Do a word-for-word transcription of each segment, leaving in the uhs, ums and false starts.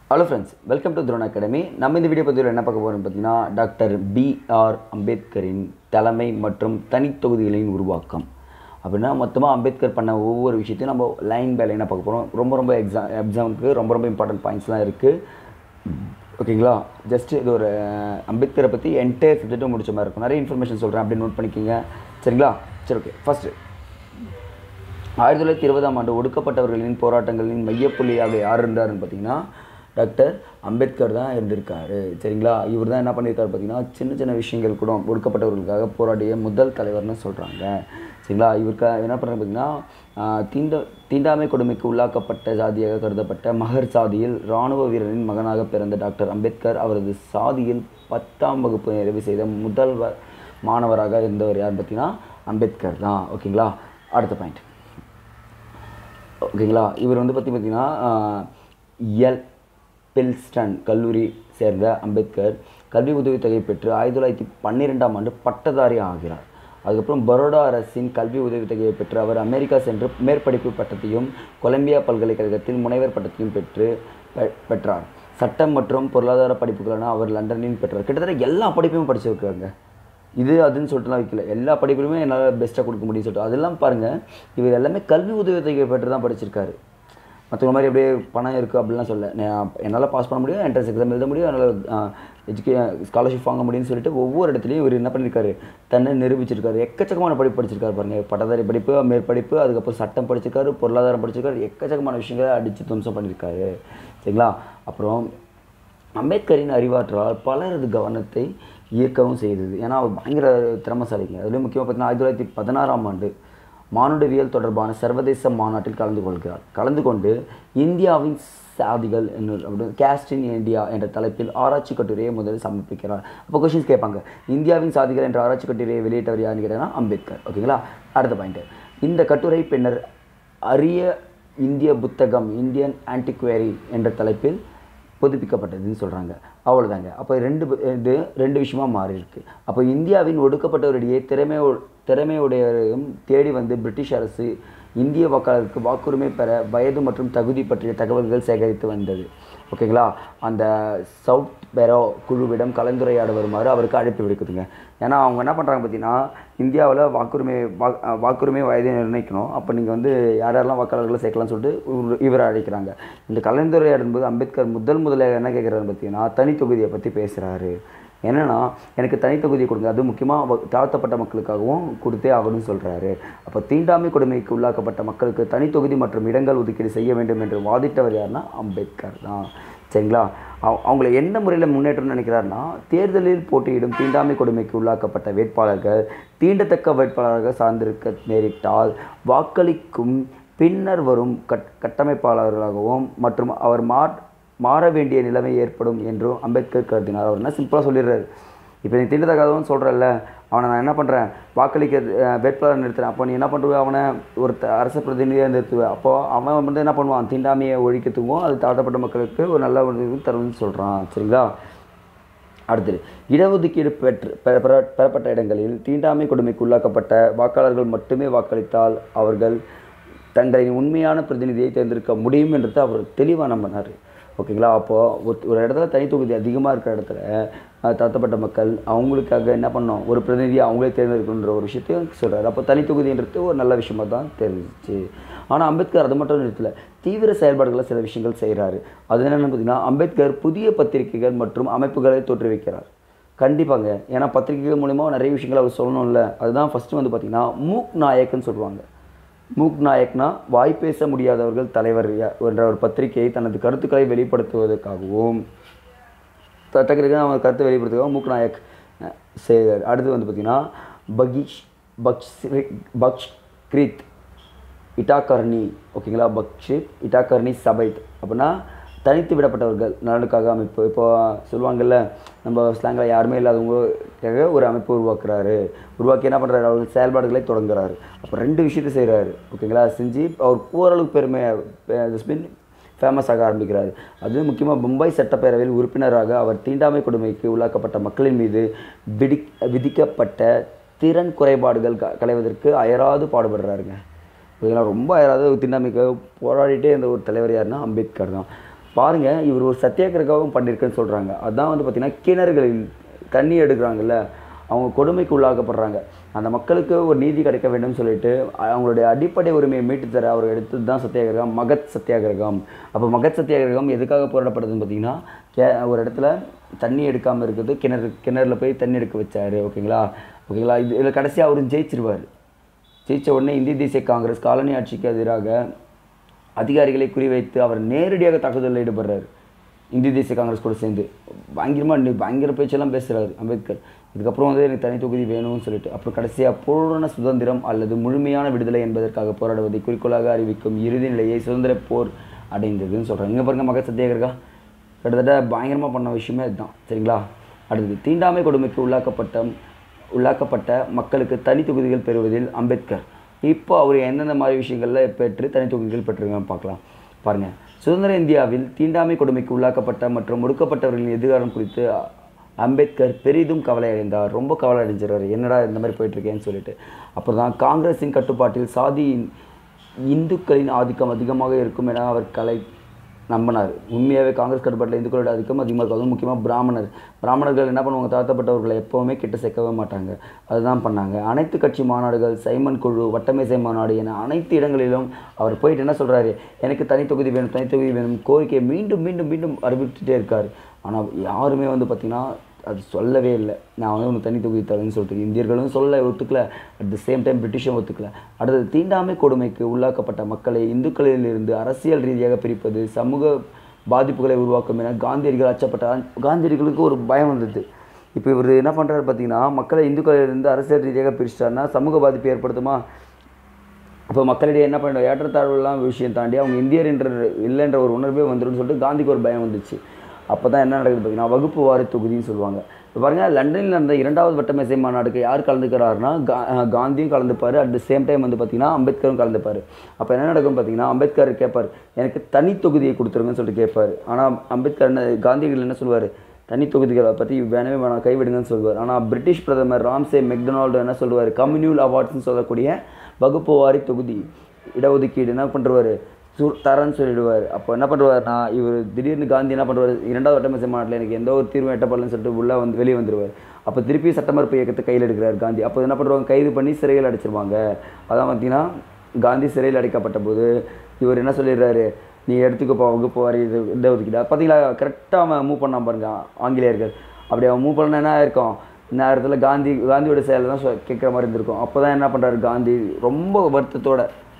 Hello friends, welcome to Drone Academy. நம்ம இந்த video பதிவில் என்ன பார்க்க போறோம்னு பார்த்தீங்கன்னா டாக்டர் பி ஆர் அம்பேத்கரின் தலைமை மற்றும் தனித் தொகுதிகளின் உருவாக்கம். அப்படின்னா மொத்தமாக அம்பேத்கர் பண்ண ஒவ்வொரு விஷயத்தையும் நம்ம லைன் பை லைனாக பார்க்க போகிறோம். ரொம்ப ரொம்ப எக்ஸாம் எக்ஸாமுக்கு ரொம்ப ரொம்ப இம்பார்ட்டன்ட் பாயிண்ட்ஸ்லாம் இருக்குது. ஓகேங்களா, ஜஸ்ட் இது ஒரு அம்பேத்கரை பற்றி என்டையர் சப்ஜெக்ட்டும் முடிச்ச மாதிரி இருக்கும். நிறைய இன்ஃபர்மேஷன் சொல்கிறேன், அப்படி நோட் பண்ணிக்கோங்க. சரிங்களா? சரி, ஓகே. ஃபஸ்ட்டு ஆயிரத்தி தொள்ளாயிரத்தி இருபதாம் ஆண்டு ஒடுக்கப்பட்டவர்களின் போராட்டங்களின் மையப்புள்ளியாக யார் இருந்தாருன்னு பார்த்தீங்கன்னா டாக்டர் அம்பேத்கர் தான் இருந்திருக்காரு. சரிங்களா? இவர் தான் என்ன பண்ணியிருக்காரு பார்த்தீங்கன்னா சின்ன சின்ன விஷயங்கள் கூட ஒடுக்கப்பட்டவர்களுக்காக போராடிய முதல் தலைவர்னு சொல்கிறாங்க. சரிங்களா? இவருக்கு என்ன பண்ணுறாங்க பார்த்தீங்கன்னா தீண்ட தீண்டாமை கொடுமைக்கு உள்ளாக்கப்பட்ட சாதியாக கருதப்பட்ட மகர் சாதியில் இராணுவ வீரரின் மகனாக பிறந்த டாக்டர் அம்பேத்கர் அவரது சாதியில் பத்தாம் வகுப்பு நிறைவு செய்த முதல் மாணவராக இருந்தவர் யார் பார்த்தீங்கன்னா அம்பேத்கர் தான். ஓகேங்களா? அடுத்த பாயிண்ட். ஓகேங்களா? இவர் வந்து பற்றி பார்த்தீங்கன்னா எல் பில்ஸ்டன் கல்லூரி சேர்ந்த அம்பேத்கர் கல்வி உதவித்தொகை பெற்று ஆயிரத்தி தொள்ளாயிரத்தி பன்னிரெண்டாம் ஆண்டு பட்டதாரி ஆகிறார். அதுக்கப்புறம் பரோடா அரசின் கல்வி உதவித்தொகையை பெற்று அவர் அமெரிக்கா சென்று மேற்படிப்பு பட்டத்தையும் கொலம்பியா பல்கலைக்கழகத்தில் முனைவர் பட்டத்தையும் பெற்று பெற்றார். சட்டம் மற்றும் பொருளாதார படிப்புகளான அவர் லண்டனில் பெற்றார். கிட்டத்தட்ட எல்லா படிப்பையும் படிச்சிருக்காங்க. இது அதுன்னு சொல்லிட்டுலாம் வைக்கல, எல்லா படிப்புலையுமே என்னால் பெஸ்ட்டாக கொடுக்க முடியும்னு சொல்லிட்டு அதெல்லாம் பாருங்கள். இவர் எல்லாமே கல்வி உதவித்தொகை பெற்று தான் படிச்சிருக்காரு. மற்றவங்க மாதிரி அப்படியே பணம் இருக்குது அப்படிலாம் சொல்ல, என்னால் பாஸ் பண்ண முடியும், என்ட்ரன்ஸ் எக்ஸாம் எழுத முடியும், என்னால் எஜுகே ஸ்காலர்ஷிப் வாங்க முடியும்னு சொல்லிட்டு ஒவ்வொரு இடத்துலையும் இவர் என்ன பண்ணியிருக்காரு, தன்னை நிரூபிச்சிருக்காரு. எக்கச்சக்கமான படிப்பு படிச்சிருக்காரு பாருங்கள். பட்டதாரி படிப்பு, மேற்படிப்பு, அதுக்கப்புறம் சட்டம் படிச்சிருக்காரு, பொருளாதாரம் படிச்சிருக்காரு, எக்கச்சக்கமான விஷயங்களை அடித்து துவம்சம் பண்ணியிருக்காரு. சரிங்களா? அப்புறம் அம்பேத்கரின் அறிவாற்றலால் பலரது கவனத்தை ஈர்க்கவும் செய்தது. ஏன்னா அவர் பயங்கர திறமசாலிங்க. அதுலேயும் முக்கியமாக பார்த்தீங்கன்னா ஆயிரத்தி தொள்ளாயிரத்தி பதினாறாம் ஆண்டு மானுடவியல் தொடர்பான சர்வதேச மாநாட்டில் கலந்து கொள்கிறார். கலந்து கொண்டு இந்தியாவின் சாதிகள் என்ன கேஸ்ட் இன் இந்தியா என்ற தலைப்பில் ஆராய்ச்சி கட்டுரையை முதலில் சமர்ப்பிக்கிறார். அப்போ கொஸ்டின்ஸ் கேட்பாங்க, இந்தியாவின் சாதிகள் என்ற ஆராய்ச்சி கட்டுரையை வெளியிட்டவர் யாருன்னு கேட்டாங்கன்னா அம்பேத்கர். ஓகேங்களா? அடுத்த பாயிண்ட். இந்த கட்டுரை பின்னர் அரிய இந்திய புத்தகம் இந்தியன் ஆன்டிக்வேரி என்ற தலைப்பில் புதுப்பிக்கப்பட்டதுன்னு சொல்கிறாங்க. அவ்வளோதாங்க. அப்போ ரெண்டு இது ரெண்டு விஷயமாக மாறி இருக்கு. அப்போ இந்தியாவின் ஒடுக்கப்பட்டவரிடையே திறமை திறமையுடையவரையும் தேடி வந்து பிரிட்டிஷ் அரசு இந்திய வாக்காளருக்கு வாக்குரிமை பெற வயது மற்றும் தகுதி பற்றிய தகவல்கள் சேகரித்து வந்தது. ஓகேங்களா? அந்த சவுத் பெரோ குழுவிடம் கலந்துரையாட வருமாறு அவருக்கு அழைப்பு விடுக்குதுங்க. ஏன்னா அவங்க என்ன பண்ணுறாங்க பார்த்தீங்கன்னா இந்தியாவில் வாக்குரிமை வா வாக்குரிமை வயதை நிர்ணயிக்கணும். அப்போ நீங்கள் வந்து யார் யாரெல்லாம் வாக்காளர்களை சேர்க்கலாம்னு சொல்லிட்டு இவரை அழைக்கிறாங்க. இந்த கலந்துரையாடும் போது அம்பேத்கர் முதல் முதல்ல என்ன கேட்குறாரு பார்த்தீங்கன்னா தனி தொகுதியை பற்றி பேசுகிறாரு. என்னென்னா எனக்கு தனித்தொகுதியை கொடுங்க, அது முக்கியமாக தாழ்த்தப்பட்ட மக்களுக்காகவும் கொடுத்தே ஆகணும்னு சொல்கிறாரு. அப்போ தீண்டாமை கொடுமைக்கு உள்ளாக்கப்பட்ட மக்களுக்கு தனித்தொகுதி மற்றும் இடங்கள் ஒதுக்கீடு செய்ய வேண்டும் என்று வாதிட்டவர் யாருன்னா அம்பேத்கர் தான். சரிங்களா? அவங்கள எந்த முறையில் முன்னேற்றம்னு நினைக்கிறாருன்னா தேர்தலில் போட்டியிடும் தீண்டாமை கொடுமைக்கு உள்ளாக்கப்பட்ட வேட்பாளர்கள் தீண்டத்தக்க வேட்பாளராக சார்ந்திருக்க நேரிட்டால் வாக்களிக்கும் பின்னர் வரும் கட் கட்டமைப்பாளர்களாகவும் மற்றும் அவர் மா மாற வேண்டிய நிலைமை ஏற்படும் என்றும் அம்பேத்கர் கருதினார். அவர் என்ன சிம்பிளாக சொல்லிடுறாரு, இப்போ நீ தீண்டத்தக்காதவன்னு சொல்கிறல்ல, அவனை நான் என்ன பண்ணுறேன் வாக்களிக்க வேட்பாளர் நிறுத்துறேன். அப்போ நீ என்ன பண்ணுவேன், அவனை ஒரு அரசு பிரதிநிதியாக நிறுத்துவேன். அப்போது அவன் வந்து என்ன பண்ணுவான், தீண்டாமையை ஒழிக்கத்துக்கும் அது தாழ்த்தப்பட்ட மக்களுக்கு ஒரு நல்ல ஒரு தரும்னு சொல்கிறான். சரிங்களா? அடுத்தது இடஒதுக்கீடு பெற்று பெற பெறப்பட்ட இடங்களில் தீண்டாமை கொடுமைக்கு உள்ளாக்கப்பட்ட வாக்காளர்கள் மட்டுமே வாக்களித்தால் அவர்கள் தங்களின் உண்மையான பிரதிநிதியை தேர்ந்தெடுக்க முடியும் என்றது அவர் தெளிவாக நம்பினார். ஓகேங்களா? அப்போது ஒரு இடத்துல தனி தொகுதி அதிகமாக இருக்கிற இடத்துல தாழ்த்தப்பட்ட மக்கள் அவங்களுக்காக என்ன பண்ணோம், ஒரு பிரதிநிதியை அவங்களே தேர்ந்தெடுக்கணுன்ற ஒரு விஷயத்தையும் சொல்கிறார். அப்போ தனி தொகுதின்றது ஒரு நல்ல விஷயமாக தான் தெரிஞ்சிச்சு. ஆனால் அம்பேத்கர் அது மட்டும் நிறுத்தல, தீவிர செயல்பாடுகளை சில விஷயங்கள் செய்கிறாரு. அது என்னென்னு பார்த்தீங்கன்னா அம்பேத்கர் புதிய பத்திரிகைகள் மற்றும் அமைப்புகளை தோற்றுவிக்கிறார். கண்டிப்பாங்க, ஏன்னா பத்திரிகைகள் மூலிமா நிறைய விஷயங்கள் அவர் சொல்லணும்ல. அதுதான் ஃபஸ்ட்டு வந்து பார்த்திங்கன்னா மூக் நாயக்குன்னு சொல்லுவாங்க. மூக் நாயக்னா வாய் பேச முடியாதவர்கள் தலைவர் என்ற ஒரு பத்திரிகையை தனது கருத்துக்களை வெளிப்படுத்துவதற்காகவும் தட்டக்கிறதுக்கு அவன் கருத்தை வெளிப்படுத்துவதற்காகவும் மூக் நாயக் செய்தார். அடுத்து வந்து பார்த்திங்கன்னா பகிஷ் பக்ஷ் பக்ஷ்கிரித் இட்டாகர்னி. ஓகேங்களா? பக்ஷித் இட்டாகர்னி சபைத் அப்படின்னா தனித்து விடப்பட்டவர்கள் நலனுக்காக அமைப்பு. இப்போ சொல்லுவாங்கள்ல நம்ம ஸ்லாங்கில் யாருமே இல்லாதவங்களுக்காக ஒரு அமைப்பு உருவாக்குறாரு. உருவாக்கி என்ன பண்ணுறாரு, அவர் செயல்பாடுகளை தொடங்குறாரு. அப்போ ரெண்டு விஷயத்தை செய்கிறாரு. ஓகேங்களா? செஞ்சு அவர் ஓரளவுக்கு பெருமையாக மீன் ஃபேமஸாக ஆரம்பிக்கிறார். அதுவும் முக்கியமாக மும்பை சட்டப்பேரவையில் உறுப்பினராக அவர் தீண்டாமை கொடுமைக்கு உள்ளாக்கப்பட்ட மக்களின் மீது விதி விதிக்கப்பட்ட திறன் குறைபாடுகள் க களைவதற்கு அயராது பாடுபடுறாருங்க. இதெல்லாம் ரொம்ப அயராது தீண்டாமைக்காக போராடிட்டே இருந்த ஒரு தலைவர் யாருன்னா அம்பேத்கர் தான். பாருங்கள், இவர் ஒரு சத்தியாகிரகம் பண்ணியிருக்குன்னு சொல்கிறாங்க. அதுதான் வந்து பார்த்திங்கன்னா கிணறுகளில் தண்ணி எடுக்கிறாங்கல்ல, அவங்க கொடுமைக்கு உள்ளாக்கப்படுறாங்க. அந்த மக்களுக்கு ஒரு நீதி கிடைக்க வேண்டும் சொல்லிட்டு அவங்களுடைய அடிப்படை உரிமையை மீட்டு தர அவர் எடுத்தது தான் சத்தியாகிரகம், மகத் சத்தியாகிரகம். அப்போ மகத் சத்தியாகிரகம் எதுக்காக போராடப்படுதுன்னு பார்த்தீங்கன்னா, கே ஒரு இடத்துல தண்ணி எடுக்காமல் இருக்குது, கிணறு கிணறுல போய் தண்ணி எடுக்க வச்சார். ஓகேங்களா ஓகேங்களா இது இதில் கடைசியாக அவர் ஜெயிச்சிருவார். ஜெயித்த உடனே இந்திய தேசிய காங்கிரஸ் காலனி ஆட்சிக்கு எதிராக அதிகாரிகளை குறிவைத்து அவர் நேரடியாக தாக்குதலில் ஈடுபடுறார். இந்திய தேசிய காங்கிரஸ் கூட சேர்ந்து பயங்கரமாக பயங்கர பேச்செல்லாம் பேசுகிறார் அம்பேத்கர். இதுக்கப்புறம் வந்து எனக்கு தனி தொகுதி வேணும்னு சொல்லிட்டு அப்புறம் கடைசியாக பூரண சுதந்திரம் அல்லது முழுமையான விடுதலை என்பதற்காக போராடுவதை குறிக்கோளாக அறிவிக்கும் இறுதி நிலையை சுதந்திர போர் அடைந்ததுன்னு சொல்கிறாங்க. இங்கே பாருங்கள், மகத் சத்தியாகிரகா கிட்டத்தட்ட பயங்கரமாக பண்ண விஷயமே அதுதான். சரிங்களா. அடுத்தது, தீண்டாமை கொடுமைக்கு உள்ளாக்கப்பட்ட உள்ளாக்கப்பட்ட மக்களுக்கு தனி தொகுதிகள் பெறுவதில் அம்பேத்கர் இப்போ அவர் எந்தெந்த மாதிரி விஷயங்களில் பெற்று தனி தொகுதிகள் பெற்றிருக்கான்னு பார்க்கலாம். பாருங்கள், சுதந்திர இந்தியாவில் தீண்டாமை கொடுமைக்கு உள்ளாக்கப்பட்ட மற்றும் ஒடுக்கப்பட்டவர்களின் எதிர்காலம் குறித்து அம்பேத்கர் பெரிதும் கவலை அடைந்தார். ரொம்ப கவலை அடைஞ்சிருவார், என்னடா இந்த மாதிரி போயிட்டுருக்கேன்னு சொல்லிட்டு. அப்புறம் தான் காங்கிரஸின் கட்டுப்பாட்டில் சாதி இந்துக்களின் ஆதிக்கம் அதிகமாக இருக்கும் என அவர் கலை நம்பினார். உண்மையாகவே காங்கிரஸ் கட்டுப்பாட்டில் இந்துக்களோட ஆதிக்கம் அதிகமாக இருக்கும். அதுவும் முக்கியமாக பிராமணர் பிராமணர்கள் என்ன பண்ணுவாங்க, தாழ்த்தப்பட்டவர்களை எப்போவுமே கிட்ட சேர்க்கவே மாட்டாங்க. அதுதான் பண்ணாங்க. அனைத்து கட்சி மாநாடுகள், சைமன் குழு, வட்டமேசை மாநாடு என அனைத்து இடங்களிலும் அவர் போயிட்டு என்ன சொல்கிறாரு, எனக்கு தனி தொகுதி வேணும் தனி தொகுதி வேணும் கோரிக்கையை மீண்டும் மீண்டும் மீண்டும் அறிவிச்சுட்டே இருக்கார். ஆனால் யாருமே வந்து பார்த்திங்கன்னா அது சொல்லவே இல்லை, நான் வந்து ஒன்று தனி தொகுதி தரேன்னு சொல்லிட்டு. இந்தியர்களும் சொல்ல ஒத்துக்கல, அட் த சேம் டைம் பிரிட்டிஷும் ஒத்துக்கல. அடுத்தது, தீண்டாமை கொடுமைக்கு உள்ளாக்கப்பட்ட மக்களை இந்துக்களிலிருந்து அரசியல் ரீதியாக பிரிப்பது சமூக பாதிப்புகளை உருவாக்கும் என காந்தியடிகள் அச்சப்பட்டார். காந்தியடிகளுக்கு ஒரு பயம் வந்தது. இப்போ இவர் என்ன பண்ணுறாரு பார்த்தீங்கன்னா, மக்களை இந்துக்களிலிருந்து அரசியல் ரீதியாக பிரிச்சிட்டாருன்னா சமூக பாதிப்பு ஏற்படுத்துமா. அப்போ மக்களிடையே என்ன பண்ணுற ஏற்றத்தாழ்வுலாம் விஷயம் தாண்டி அவங்க இந்தியர் என்ற இல்லைன்ற ஒரு உணர்வே வந்துடும் சொல்லிட்டு காந்திக்கு ஒரு பயம் வந்துச்சு. அப்போ தான் என்ன நடக்குது பார்த்தீங்கன்னா, வகுப்பு வாரி தொகுதின்னு சொல்லுவாங்க. இப்போ பாருங்கள், லண்டனில் நடந்த இரண்டாவது வட்டமேசை மாநாடுக்கு யார் கலந்துக்கிறாருன்னா கா காந்தியும் கலந்துப்பார். அட் த சேம் டைம் வந்து பார்த்திங்கன்னா அம்பேத்கரும் கலந்துப்பார். அப்போ என்ன நடக்கும் பார்த்தீங்கன்னா, அம்பேத்கர் கேட்பார், எனக்கு தனி தொகுதியை கொடுத்துருங்கன்னு சொல்லிட்டு கேட்பார். ஆனால் அம்பேத்கர் என்ன காந்திகள் என்ன சொல்லுவார், தனி தொகுதிகளை பற்றி வேணவே வேணாம் கைவிடுங்கன்னு சொல்லுவார். ஆனால் பிரிட்டிஷ் பிரதமர் ராம்சே மெக்டொனால்டு என்ன சொல்லுவார், கம்யூனல் அவார்ட்ஸ்ன்னு சொல்லக்கூடிய வகுப்பு வாரி தொகுதி இடஒதுக்கீடு என்ன பண்ணுறாரு சு தரன்னு சொல்லிடுவார். அப்போ என்ன பண்ணுவார், நான் இவர் திடீர்னு காந்தி என்ன பண்ணுவார், இரண்டாவது வட்டமேசை மாநாட்டில் எனக்கு எந்த ஒரு தீர்வும் எட்டப்படலன்னு சொல்லிட்டு உள்ளே வந்து வெளியே வந்துடுவார். அப்போ திருப்பி சட்டமறுப்பு இயக்கத்தை கையில் எடுக்கிறார் காந்தி. அப்போ என்ன பண்ணுவாங்க, கைது பண்ணி சிறையில் அடைச்சிருவாங்க. அதான் பார்த்தீங்கன்னா காந்தி சிறையில் அடைக்கப்பட்ட போது இவர் என்ன சொல்லிடுறாரு, நீ எடுத்துக்கப்போ வகுப்பு வாரி இது இட ஒதுக்கிட்டா பார்த்தீங்களா, கரெக்டாக அவன் மூவ் பண்ணான் பாருங்க ஆங்கிலேயர்கள். அப்படி அவன் மூவ் பண்ண என்ன இருக்கும், நேரத்தில் காந்தி காந்தியோட செயலை தான் கேட்குற மாதிரி இருந்திருக்கும். அப்போ தான் என்ன பண்ணுறாரு காந்தி, ரொம்ப வருத்தத்தோட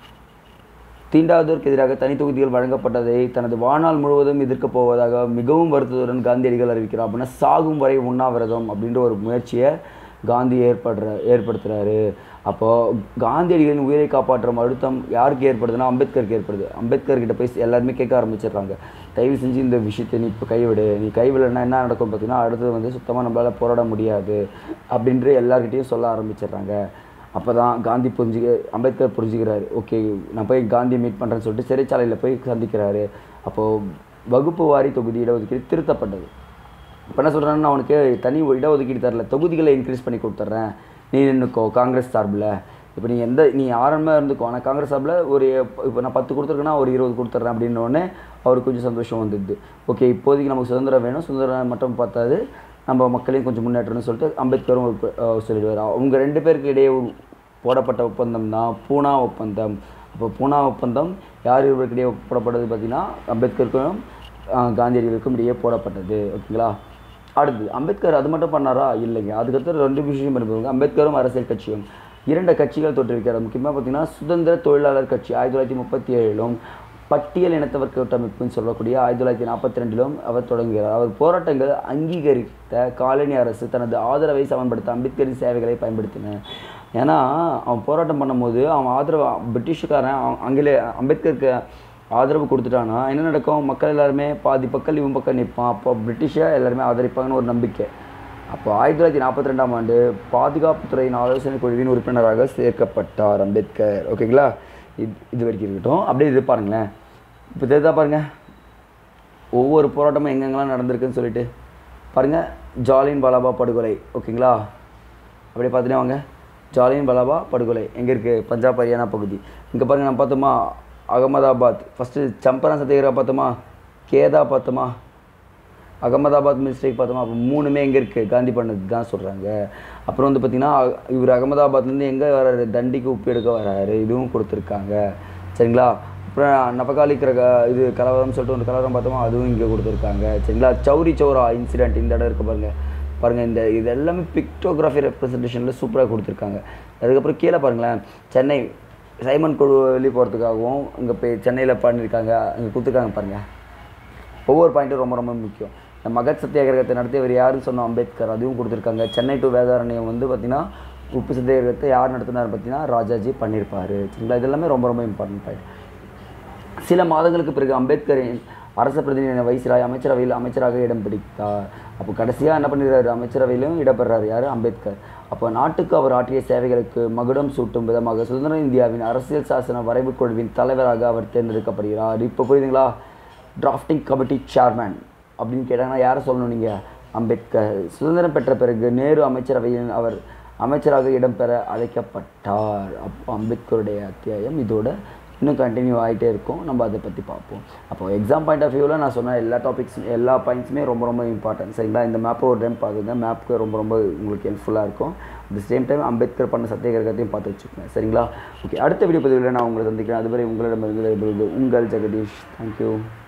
தீண்டாதோருக்கு எதிராக தனி தொகுதிகள் வழங்கப்பட்டதை தனது வாழ்நாள் முழுவதும் எதிர்க்கப் போவதாக மிகவும் வருத்தத்துடன் காந்தியடிகள் அறிவிக்கிறார். அப்படின்னா சாகும் வரை உண்ணாவிரதம் அப்படின்ற ஒரு முயற்சியை காந்தி ஏற்படுற ஏற்படுத்துகிறாரு. அப்போது காந்தியடிகளின் உயிரை காப்பாற்றும் அழுத்தம் யாருக்கு ஏற்படுதுன்னா அம்பேத்கருக்கு ஏற்படுது. அம்பேத்கர்கிட்ட போய் எல்லாருமே கேட்க ஆரம்பிச்சிடுறாங்க, தயவு செஞ்சு இந்த விஷயத்தை நீ இப்போ கைவிடு, நீ கைவிடலைன்னா என்ன நடக்கும் பார்த்தீங்கன்னா, அடுத்தது வந்து சுத்தமாக நம்மளால் போராட முடியாது அப்படின்ற எல்லார்கிட்டையும் சொல்ல ஆரம்பிச்சிடுறாங்க. அப்போ தான் காந்தி புரிஞ்சுக்க அம்பேத்கர் புரிஞ்சுக்கிறாரு, ஓகே நான் போய் காந்தியை மீட் பண்ணுறேன்னு சொல்லிட்டு சிறைச்சாலையில் போய் சந்திக்கிறாரு. அப்போது வகுப்பு வாரி தொகுதி இடஒதுக்கீடு திருத்தப்பட்டது. இப்போ என்ன சொல்கிறாங்கன்னா, அவனுக்கு தனி இடஒதுக்கீடு தரல, தொகுதிகளை இன்க்ரீஸ் பண்ணி கொடுத்துட்றேன், நீ நின்றுக்கோ காங்கிரஸ் சார்பில். இப்போ நீ எந்த நீ ஆரம்பமாக இருந்துக்கோ, ஆனால் காங்கிரஸ் சார்பில் ஒரு இப்போ நான் பத்து கொடுத்துருக்கேன்னா ஒரு இருபது கொடுத்துட்றேன் அப்படின்னோடனே அவருக்கு கொஞ்சம் சந்தோஷம் வந்துடுது. ஓகே இப்போதைக்கு நமக்கு சுதந்திரம் வேணும், சுதந்திரம் மட்டும் பார்த்தாது நம்ம மக்களையும் கொஞ்சம் முன்னேற்றணும்னு சொல்லிட்டு அம்பேத்கரும் சொல்லிடுவார். அவங்க ரெண்டு பேருக்கு இடையே போடப்பட்ட ஒப்பந்தம் தான் பூனா ஒப்பந்தம். அப்போ பூனா ஒப்பந்தம் யார் இவருக்கிடையே போடப்பட்டது பார்த்திங்கன்னா, அம்பேத்கருக்கும் காந்தியடிகளுக்கும் இடையே போடப்பட்டது. ஓகேங்களா. அடுத்து அம்பேத்கர் அது மட்டும் பண்ணாரா, இல்லைங்க. அதுக்கடுத்து ரெண்டு விஷயம் இருப்பாங்க, அம்பேத்கரும் அரசியல் கட்சியும் இரண்டு கட்சிகள் தோற்றுவிக்கிறார். முக்கியமாக பார்த்திங்கன்னா சுதந்திர தொழிலாளர் கட்சி ஆயிரத்தி தொள்ளாயிரத்தி முப்பத்தி ஏழிலும் பட்டியல் இனத்தவர் கூட்டமைப்புன்னு சொல்லக்கூடிய ஆயிரத்தி தொள்ளாயிரத்தி நாற்பத்தி ரெண்டிலும் அவர் தொடங்குகிறார். அவர் போராட்டங்கள் அங்கீகரித்த காலனி அரசு தனது ஆதரவை சமன்படுத்த அம்பேத்கரின் சேவைகளை பயன்படுத்தின. ஏன்னா அவன் போராட்டம் பண்ணும்போது அவன் ஆதரவு பிரிட்டிஷுக்காரன் ஆங்கிலேய அம்பேத்கருக்கு ஆதரவு கொடுத்துட்டான்னா என்ன நடக்கும், மக்கள் எல்லாருமே பாதி பக்கம் இவன் பக்கம் நிற்பான். அப்போ பிரிட்டிஷை எல்லாருமே ஆதரிப்பாங்கன்னு ஒரு நம்பிக்கை. அப்போ ஆயிரத்தி தொள்ளாயிரத்தி நாற்பத்தி ரெண்டாம் ஆண்டு பாதுகாப்புத்துறையின் ஆலோசனை குழுவின் உறுப்பினராக சேர்க்கப்பட்டார் அம்பேத்கர். ஓகேங்களா. இது இது வரைக்கும் இருக்கட்டும். அப்படியே இது பாருங்களேன், இப்போ தெரிதா பாருங்கள் ஒவ்வொரு போராட்டமும் எங்கெங்கெல்லாம் நடந்திருக்குன்னு சொல்லிட்டு பாருங்கள். ஜாலியன் வாலாபா படுகொலை. ஓகேங்களா. அப்படியே பார்த்துட்டே வாங்க. ஜாலியன் வாலாபா படுகொலை எங்கே இருக்குது, பஞ்சாப் ஹரியானா பகுதி. இங்கே பாருங்கள் நம்ம பார்த்தோமா அகமதாபாத். ஃபஸ்ட்டு சம்பரன் சத்தியாகிரகம் பார்த்தோமா, கேதா பார்த்தோமா, அகமதாபாத் மிஸ்டேக் பார்த்தோமா, அப்போ மூணுமே எங்கே இருக்குது, காந்தி பண்ணது தான் சொல்கிறாங்க. அப்புறம் வந்து பார்த்திங்கன்னா இவர் அகமதாபாத்லேருந்து எங்கே வர்றாரு, தண்டிக்கு உப்பு எடுக்க வர்றாரு, இதுவும் கொடுத்துருக்காங்க சரிங்களா. அப்புறம் நபகாலிக்கிற இது கலவரம் சொல்லிட்டு ஒரு கலவரம் பார்த்தோமா, அதுவும் இங்கே கொடுத்துருக்காங்க சரிங்களா. சௌரி சௌரா இன்சிடென்ட் இந்த இடம் இருக்குது பாருங்கள் பாருங்கள் இந்த இது எல்லாமே பிக்டோகிராஃபி ரெப்ரசன்டேஷனில் சூப்பராக கொடுத்துருக்காங்க. அதுக்கப்புறம் கீழே பாருங்களேன், சென்னை சைமன் குழு வெளியே போகிறதுக்காகவும் இங்கே போய் சென்னையில் பண்ணியிருக்காங்க, இங்கே கொடுத்துருக்காங்க பாருங்கள். ஒவ்வொரு பாயிண்ட்டும் ரொம்ப ரொம்ப முக்கியம். இந்த மகத் சத்தியாகிரகத்தை நடத்தியவர் யாருன்னு சொன்னோம், அம்பேத்கர், அதுவும் கொடுத்துருக்காங்க. சென்னை டு வேதாரண்யம் வந்து பார்த்திங்கன்னா உப்பு சத்தியாகிரகத்தை யார் நடத்தினார் பார்த்தீங்கன்னா ராஜாஜி பண்ணியிருப்பார் சரிங்களா. இது எல்லாமே ரொம்ப ரொம்ப இம்பார்ட்டன்ட் பாயிண்ட். சில மாதங்களுக்கு பிறகு அம்பேத்கரின் அரச பிரதிநிதி வைஸ்ராய் அமைச்சரவையில் அமைச்சராக இடம் பிடித்தார். அப்போ கடைசியாக என்ன பண்ணிடுறாரு, அமைச்சரவையிலும் இடம்பெறாரு யார், அம்பேத்கர். அப்போ நாட்டுக்கு அவர் ஆற்றிய சேவைகளுக்கு மகுடம் சூட்டும் விதமாக சுதந்திர இந்தியாவின் அரசியல் சாசன வரைவு குழுவின் தலைவராக அவர் தேர்ந்தெடுக்கப்படுகிறார். இப்போ புரியுதுங்களா, டிராஃப்டிங் கமிட்டி சேர்மேன் அப்படின்னு கேட்டாங்கன்னா யாரை சொல்லணும் நீங்கள், அம்பேத்கர். சுதந்திரம் பெற்ற பிறகு நேரு அமைச்சரவையில் அவர் அமைச்சராக இடம்பெற அழைக்கப்பட்டார். அப்போ அம்பேத்கருடைய அத்தியாயம் இதோட இன்னும் கண்டினியூ ஆகிட்டே இருக்கும், நம்ம அதை பற்றி பார்ப்போம். அப்போ எக்ஸாம் பாயிண்ட் ஆஃப் வியூவில் நான் சொன்ன எல்லா டாபிக்ஸ் எல்லா பாயிண்ட்ஸுமே ரொம்ப ரொம்ப இம்பார்ட்டன்ட் சரிங்களா. இந்த மேப்பை ஒரு டைம் பார்க்குங்க, மேப்புக்கு ரொம்ப ரொம்ப உங்களுக்கு ஹெல்ப்ஃபுல்லாக இருக்கும். At the same time Ambedkar பண்ண சத்தியாகிரகத்தையும் பார்த்து வச்சுக்கோங்க சரிங்களா. ஓகே, அடுத்த வீடியோ பதிவில் நான் உங்களை சந்திக்கிறேன். அதுவரை உங்களிடமிருந்து உங்கள் ஜெகதீஷ். தேங்க்யூ.